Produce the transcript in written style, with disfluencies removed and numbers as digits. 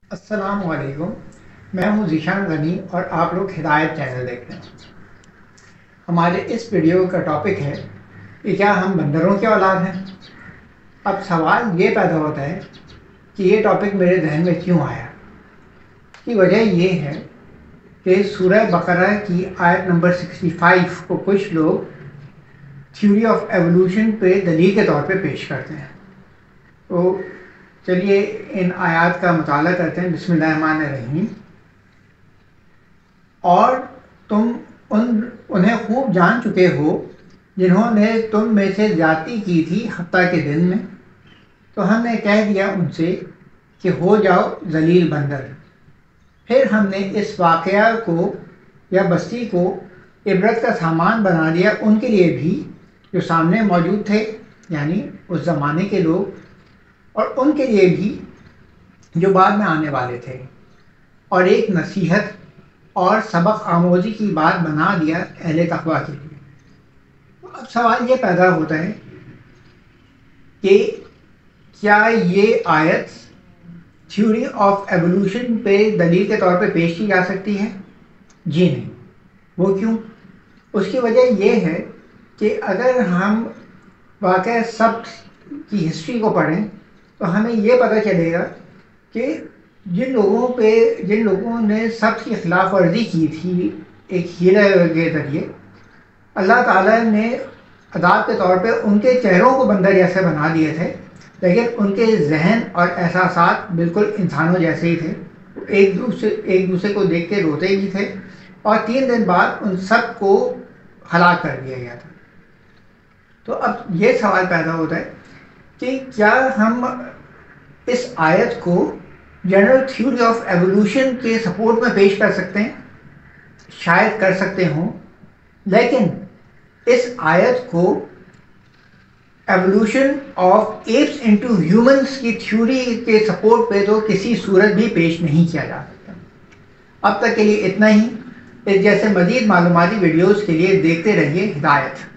السلام علیکم، میں ہوں ذیشان غنی اور آپ لوگ ہدایت چینل دیکھ رہے ہیں۔ ہمارے اس ویڈیو کا ٹاپک ہے کہ کیا ہم بندروں کے اولاد ہیں؟ اب سوال یہ پیدا ہوتا ہے کہ یہ ٹاپک میرے ذہن میں کیوں آیا؟ کی وجہ یہ ہے کہ سورہ بقرہ کی آیت نمبر 65 کو کچھ لوگ تھیوری آف ایوولوشن پہ دلیل کے طور پہ پیش کرتے ہیں۔ تو چلیے ان آیات کا مطالعہ کرتے ہیں۔ بسم اللہ الرحمن الرحیم۔ اور تم انہیں خوب جان چکے ہو جنہوں نے تم میں سے زیادتی کی تھی حتیٰ کے دن میں، تو ہم نے کہہ دیا ان سے کہ ہو جاؤ ذلیل بندر۔ پھر ہم نے اس واقعہ کو یا بستی کو عبرت کا سامان بنا دیا ان کے لیے بھی جو سامنے موجود تھے، یعنی اس زمانے کے لوگ، اور ان کے لیے بھی جو بعد میں آنے والے تھے، اور ایک نصیحت اور سبق آموزی کی بات بنا دیا اہل تقویٰ کے لیے۔ اب سوال یہ پیدا ہوتا ہے کہ کیا یہ آیت تھیوری آف ایوولوشن پہ دلیل کے طور پہ پیش کی جا سکتی ہے؟ جی نہیں۔ وہ کیوں؟ اس کی وجہ یہ ہے کہ اگر ہم واقعہ سبت کی ہسٹری کو پڑھیں تو ہمیں یہ پتہ چلے گا کہ جن لوگوں نے سبت کی خلاف ورزی کی تھی ایک ہیلے کے ذریعے، اللہ تعالیٰ نے عذاب کے طور پہ ان کے چہروں کو بندر جیسے بنا دیے تھے، لیکن ان کے ذہن اور احساسات بالکل انسانوں جیسے ہی تھے۔ ایک دوسرے کو دیکھ کے روتے بھی تھے، اور 3 دن بعد ان سب کو ہلاک کر دیا گیا تھا۔ تو اب یہ سوال پیدا ہوتا ہے کہ کیا ہم اس آیت کو جنرل تھیوری آف ایوولوشن کے سپورٹ میں پیش کر سکتے ہیں؟ شاید کر سکتے ہوں، لیکن اس آیت کو evolution of apes into humans کی تھیوری کے سپورٹ پہ تو کسی صورت بھی پیش نہیں کیا جا سکتا۔ اب تک کے لیے اتنا ہی۔ اس جیسے مزید معلوماتی ویڈیوز کے لیے دیکھتے رہیے ہدایت۔